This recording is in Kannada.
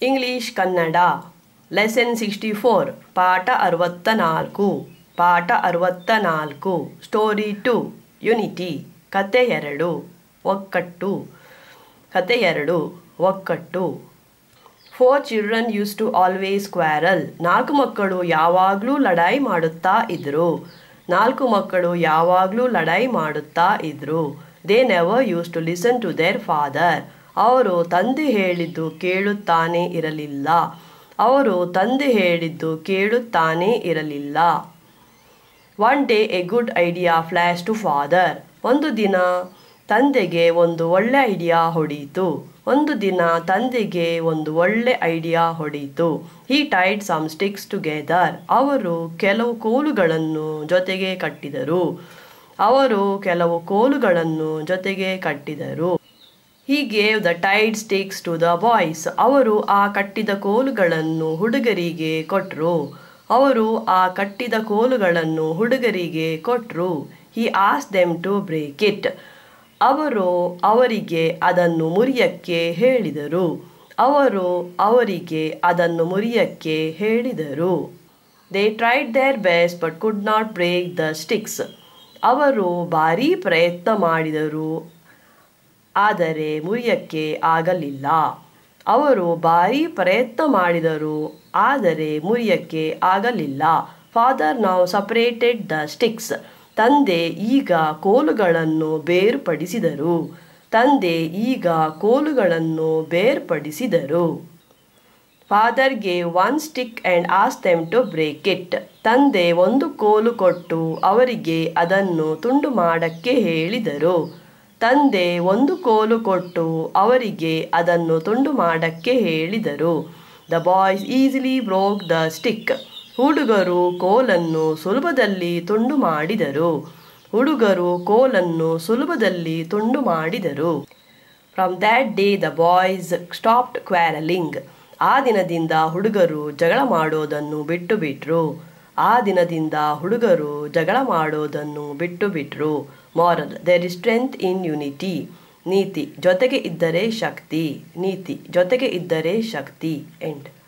ಇಂಗ್ಲಿಷ್ ಕನ್ನಡ ಲೆಸನ್ 64 ಪಾಠ 64 ಪಾಠ 64 ಸ್ಟೋರಿ 2 ಯುನಿಟಿ ಕತೆ 2 ಒಕ್ಕಟ್ಟು ಕತೆ 2 ಒಕ್ಕಟ್ಟು 4 children used to always quarrel 4 ಮಕ್ಕಳು ಯಾವಾಗಲೂ ಲಡಾಯಿ ಮಾಡುತ್ತಾ ಇದ್ರು 4 ಮಕ್ಕಳು ಯಾವಾಗಲೂ ಲಡಾಯಿ ಮಾಡುತ್ತಾ ಇದ್ರು they never used to listen to their father ಅವರು ತಂದೆ ಹೇಳಿದ್ದು ಕೇಳುತ್ತಾನೆ ಇರಲಿಲ್ಲ ಅವರು ತಂದೆ ಹೇಳಿದ್ದು ಕೇಳುತ್ತಾನೆ ಇರಲಿಲ್ಲ One day a good idea flashed to father ಒಂದು ದಿನ ತಂದೆಗೆ ಒಂದು ಒಳ್ಳೆ ಐಡಿಯಾ ಹೊಡೆಯಿತು ಒಂದು ದಿನ ತಂದೆಗೆ ಒಂದು ಒಳ್ಳೆ ಐಡಿಯಾ ಹೊಡೆಯಿತು He tied some sticks together ಅವರು ಕೆಲವು ಕೋಲುಗಳನ್ನು ಜೊತೆಗೆ ಕಟ್ಟಿದರು ಅವರು ಕೆಲವು ಕೋಲುಗಳನ್ನು ಜೊತೆಗೆ ಕಟ್ಟಿದರು He gave the tied sticks to the boys ಅವರು ಆ ಕಟ್ಟಿದ ಕೋಲುಗಳನ್ನು ಹುಡುಗರಿಗೆ ಕೊಟ್ಟರು ಅವರು ಆ ಕಟ್ಟಿದ ಕೋಲುಗಳನ್ನು ಹುಡುಗರಿಗೆ ಕೊಟ್ಟರು He asked them to break it ಅವರು ಅವರಿಗೆ ಅದನ್ನು ಮುರಿಯಕ್ಕೆ ಹೇಳಿದರು ಅವರು ಅವರಿಗೆ ಅದನ್ನು ಮುರಿಯಕ್ಕೆ ಹೇಳಿದರು They tried their best but could not break the sticks ಅವರು ಭಾರೀ ಪ್ರಯತ್ನ ಮಾಡಿದರು ಆದರೆ ಮುರಿಯಕ್ಕೆ ಆಗಲಿಲ್ಲ ಅವರು ಭಾರೀ ಪ್ರಯತ್ನ ಮಾಡಿದರು ಆದರೆ ಮುರಿಯಕ್ಕೆ ಆಗಲಿಲ್ಲ Father now separated the sticks ತಂದೆ ಈಗ ಕೋಲುಗಳನ್ನು ಬೇರ್ಪಡಿಸಿದರು ತಂದೆ ಈಗ ಕೋಲುಗಳನ್ನು ಬೇರ್ಪಡಿಸಿದರು Father gave one stick and asked them to break it ತಂದೆ ಒಂದು ಕೋಲು ಕೊಟ್ಟು ಅವರಿಗೆ ಅದನ್ನು ತುಂಡು ಮಾಡಕ್ಕೆ ಹೇಳಿದರು ತಂದೆ ಒಂದು ಕೋಲು ಕೊಟ್ಟು ಅವರಿಗೆ ಅದನ್ನು ತುಂಡು ಮಾಡಕ್ಕೆ ಹೇಳಿದರು The boys easily broke the stick ಹುಡುಗರು ಕೋಲನ್ನು ಸುಲಭದಲ್ಲಿ ತುಂಡು ಮಾಡಿದರು ಹುಡುಗರು ಕೋಲನ್ನು ಸುಲಭದಲ್ಲಿ ತುಂಡು ಮಾಡಿದರು From that day the boys stopped quarreling ಆ ದಿನದಿಂದ ಹುಡುಗರು ಜಗಳ ಮಾಡೋದನ್ನು ಬಿಟ್ಟು ಬಿಟ್ರು ಆ ದಿನದಿಂದ ಹುಡುಗರು ಜಗಳ ಮಾಡೋದನ್ನು ಬಿಟ್ಟು ಬಿಟ್ರು Moral There is strength in unity ನೀತಿ ಜೊತೆಗೆ ಇದ್ದರೆ ಶಕ್ತಿ ನೀತಿ ಜೊತೆಗೆ ಇದ್ದರೆ ಶಕ್ತಿ End